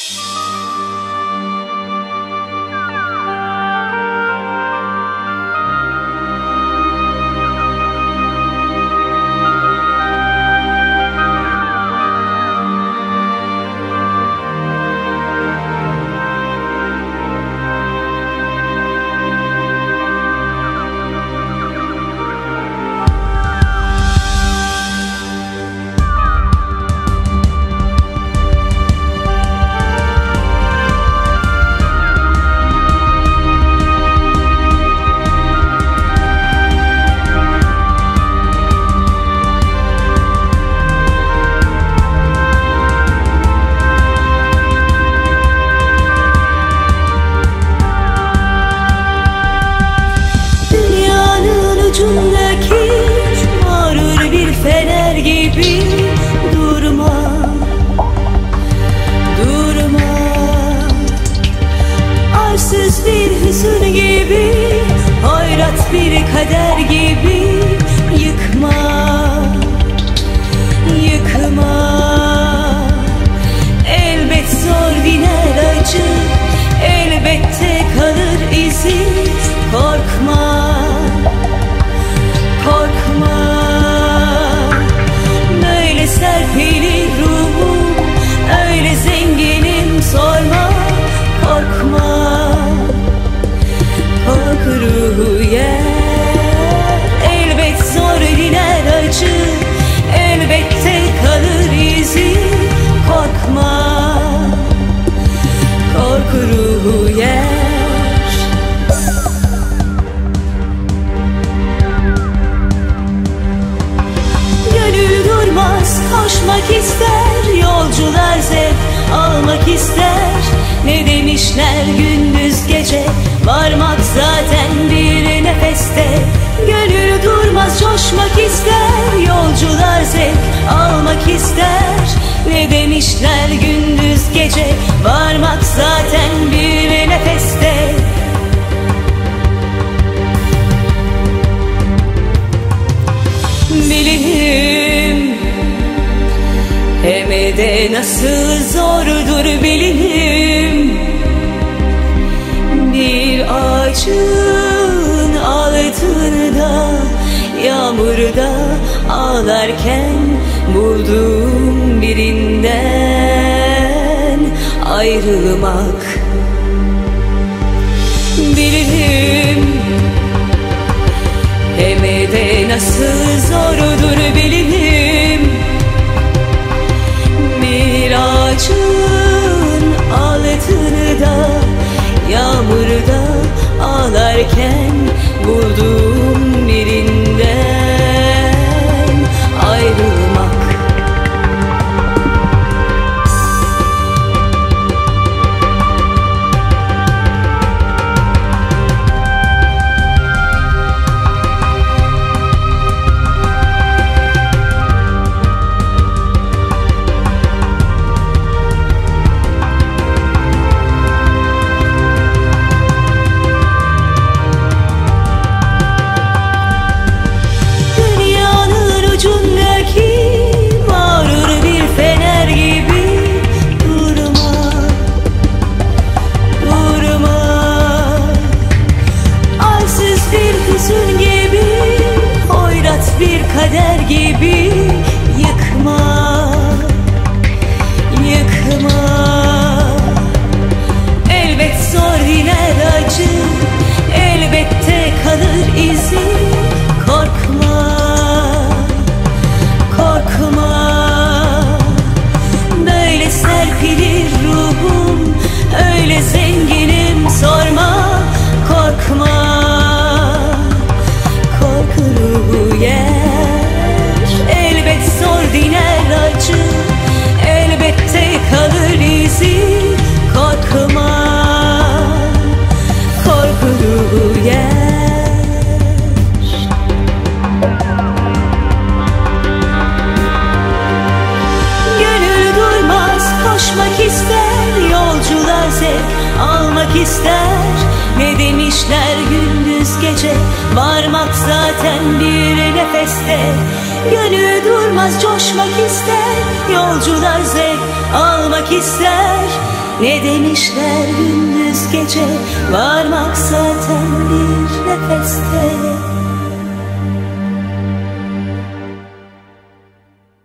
Bir kader gibi yıkma, yıkma. Elbet zor diner acı, elbette kalır izi. Korkma, korkma. Böyle serpilir ruhum, öyle zenginim sorma. Korkma, korku ruhu yer. Elbet zor diner acı, elbette kalır izi. Korkma, korku ruhu yer. Gönül durmaz, koşmak ister, yolcular zevk almak ister. Ne demişler gündüz gece, varmak zaten bir nefeste. Gönül durmaz, coşmak ister, yolcular zevk almak ister. Ne demişler gündüz gece, varmak zaten bir nefeste. Bilirim, hem de nasıl zordur bilirim. Bir ağacın altında, yağmurda ağlarken buldum birinden ayrılmak. Bilirim, hem de nasıl zordur bilirim. Bir ağacın altında, yağmurda ağlarken buldum birinden ayrılmak. Kader gibi yıkma, yıkma. Elbet zor diner acı, elbette kalır izi. Korkma, korkma. Böyle serpilir ruhum, öyle zenginim sorma. Korkma, korku ruhu yer. Elbet zor diner acı, elbette kalır izi. Korkma, korku ruhu yer. Gönül durmaz, koşmak ister, yolcular zevk almak ister. Ne demişler gündüz gece, varmak zaten bir nefeste. Gönül durmaz, coşmak ister, yolcular zevk almak ister. Ne demişler gündüz gece, varmak zaten bir nefeste.